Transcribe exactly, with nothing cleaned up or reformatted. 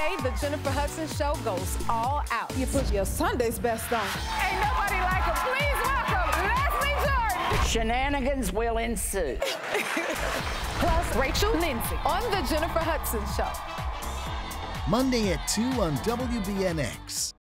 Monday, the Jennifer Hudson Show goes all out. You put your Sunday's best on. Ain't nobody like him. Please welcome Leslie Jordan. Shenanigans will ensue. Plus Rachel, Lindsay on the Jennifer Hudson Show. Monday at two on W B N X.